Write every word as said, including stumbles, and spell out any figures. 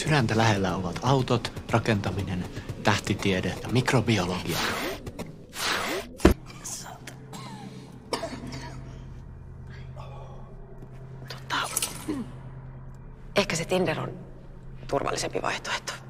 Sydäntä lähellä ovat autot, rakentaminen, tähtitiede ja mikrobiologia. Tota, ehkä se Tinder on turvallisempi vaihtoehto.